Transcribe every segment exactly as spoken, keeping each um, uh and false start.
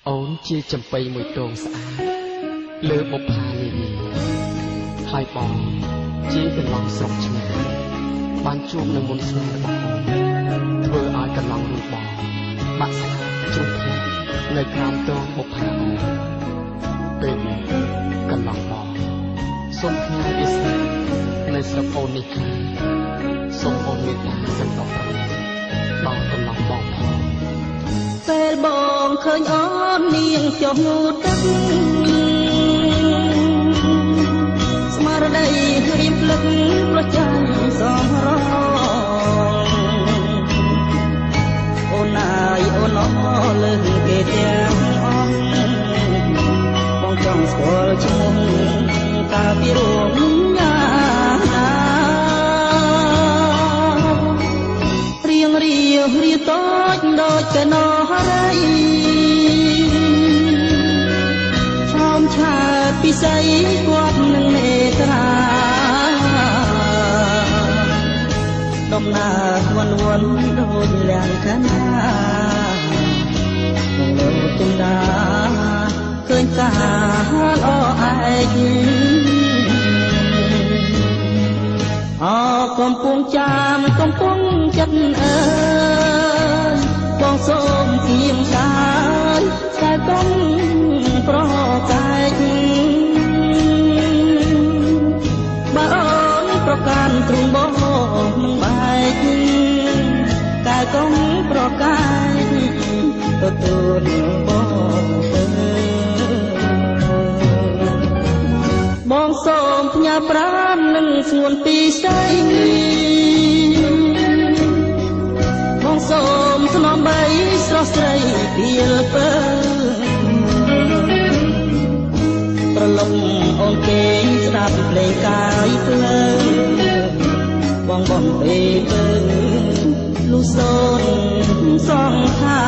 អូនជាចំបៃមួយតងស្អាតលើបុប្ផានារីហើយបងជាកន្លងស្រុកឆ្ងាយបានជួបនឹងមុនស្នេហ៍របស់អូនធ្វើឲ្យកន្លងរួចបងបាក់ស្នាជុំផ្ទះនៅក្រោមតងបុប្ផាអូនពេលនេះកន្លងបងសូមផ្ញើវាសនានៅស្រុកអូននេះហើយសូមអូនមេត្តាសន្តោសដល់កន្លងបងផងពេលបងឃើញអូននាងចុះទឹកស្មារតីរៀមភ្លឹកប្រចាំសំរងអូនណាយអូនអលើគេទាំងអស់បងចង់ស្គាល់ឈ្មោះកាលពីរួមញ៉ាណារៀងរៀងរៀតូចដូចកណោរីឆោមឆាពិសីគាត់នឹងមេត្រាដំណើរវន់វន់ដូចលៀងខាណាមកលើទុំដាឃើញការល្អឯកអកំពុងចាំកំពុងចិត្តអើយបងសូមគៀងកាយតែកុំប្រកែកបើអូនប្រកាន់ទ្រូងបងនឹងបែកតែកុំប្រកែកទទួលបងទៅបងសូមផ្ញើប្រាណនឹងស្ងួនពីស្ដីបងសូមស្នំបីស្រស់ស្រីពីលពើប្រឡំអូនគេងស្ដាប់ភ្លេងកាយភ្លើបងបងពេលពើលុសូនសងខា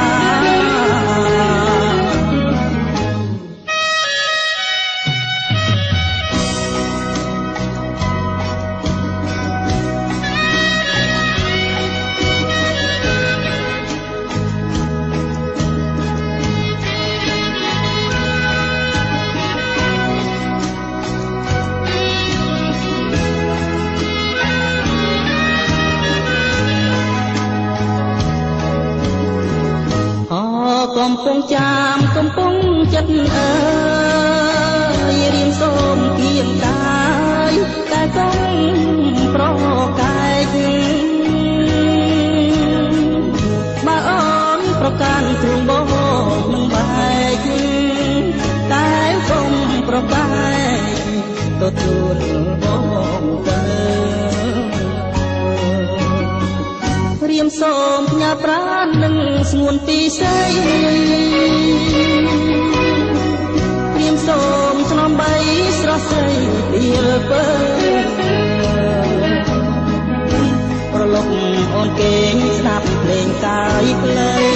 កំពុងចាំកំពុងចិត្តអើយរៀមសូមគៀងកាយតែកុំប្រកែកបើអូនប្រកាន់ទ្រូងបងនឹងបែកតែកុំប្រកែកទទួលបងទៅរៀមសូមផ្ញើប្រាណនឹងស្ងួនពីស្ដីរៀមសូមស្នំបីស្រស់ស្រីពីលពើប្រឡប់អូនគេងស្ដាប់ភ្លេងកាយភ្លើ